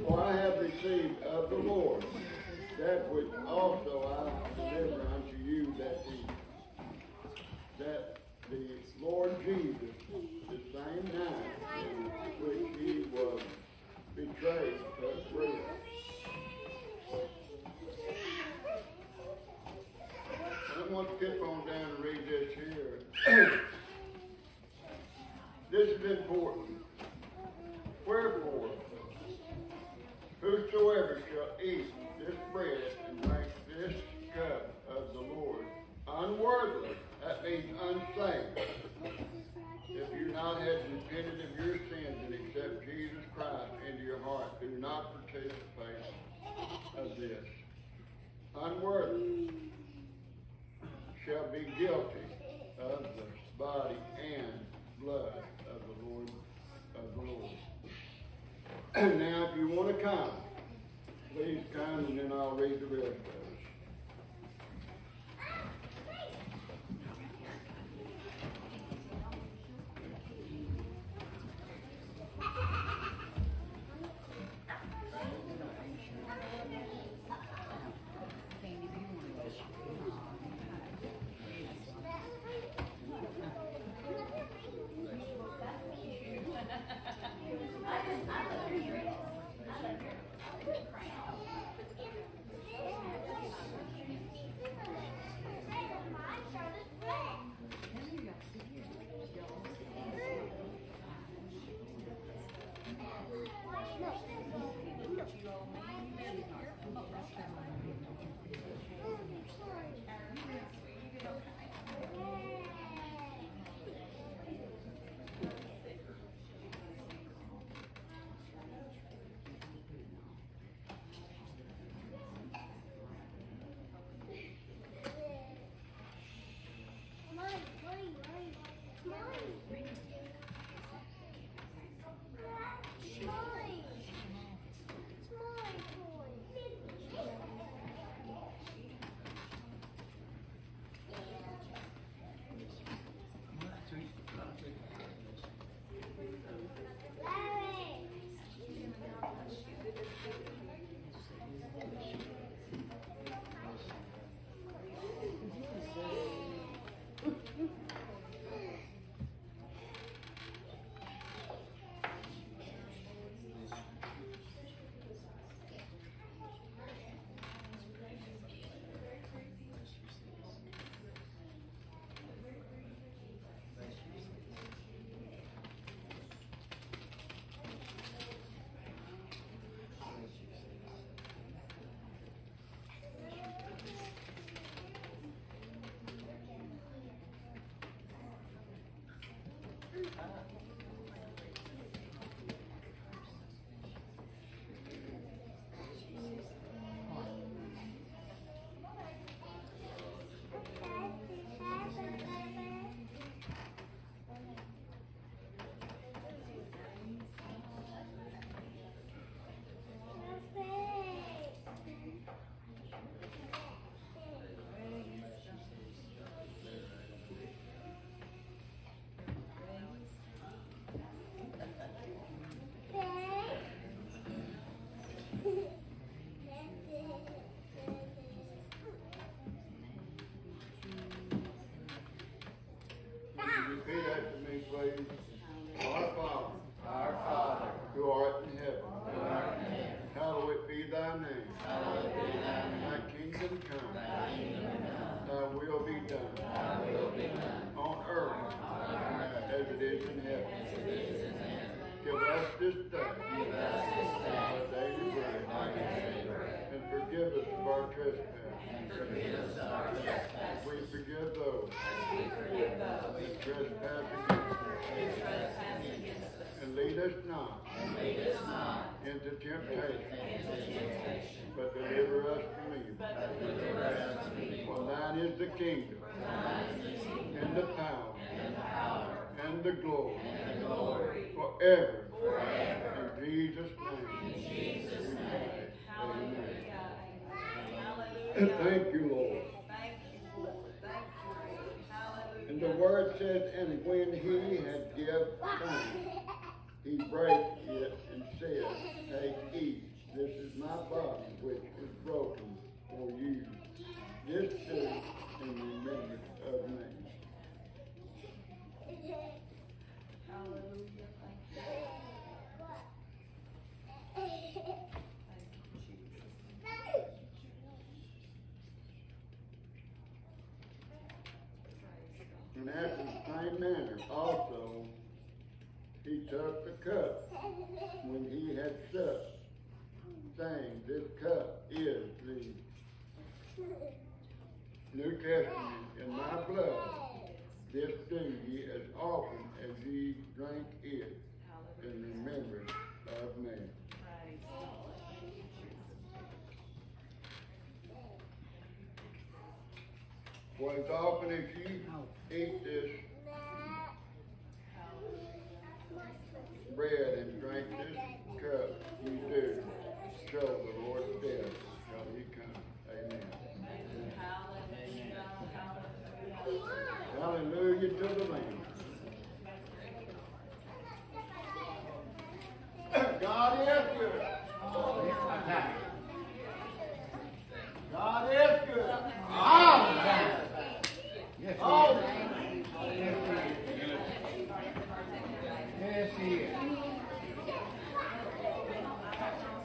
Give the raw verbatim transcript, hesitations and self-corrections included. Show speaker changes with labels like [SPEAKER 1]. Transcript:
[SPEAKER 1] For I have received of the Lord that which also I deliver unto you, that the, that the Lord Jesus, the same night in which he was betrayed, took bread. I want to skip on down and read this here. This is important. Wherefore, whosoever shall eat this bread and drink this cup of the Lord unworthily, that means unsaved, if you've not had repented of your sins and accept Jesus Christ into your heart, do not participate of this. Unworthy shall be guilty of the body and blood of the Lord of the Lord. Now, if you want to come, please come, and then I'll read the rest of it. Repeat after me, please. Our Father, our Father, who art in heaven, who art in heaven, hallowed be thy name. Hallowed be thy name. Thy kingdom come. Thy kingdom come. Thy will be done. Thy will be done. On earth, on earth, as it is in heaven. As it is in heaven. Give us this day. Give us this day our daily bread. Our daily bread. And forgive us of our trespasses. And forgive us of our trespasses. We forgive those. We forgive those. That trespass against us. And lead us not. And lead us not into temptation. Into temptation. But deliver us from evil. But deliver us from evil. For thine is the kingdom. Thine is the kingdom. And the power. And the power. And the glory. And the glory. Forever. Forever. In Jesus' name. In Jesus' name. Hallelujah. And thank you, Lord.
[SPEAKER 2] Thank you, Lord. Thank you, Lord. Hallelujah.
[SPEAKER 1] And the word says, and when he had given thanks, he brake it and said, take, eat. my body which is broken for you. This do in remembrance of me.
[SPEAKER 2] Hallelujah. Thank you. Thank you, Jesus.
[SPEAKER 1] And after the same manner also he took the cup when he had supped, saying, This cup is the New Testament in my blood. This do ye as often as ye drink it in remembrance of me.
[SPEAKER 2] Praise God. Thank you, Jesus.
[SPEAKER 1] For as often as ye eat this bread and drink this cup, ye do show the Lord's death till he come. Amen.
[SPEAKER 2] Hallelujah.
[SPEAKER 1] Hallelujah to the Lamb. God is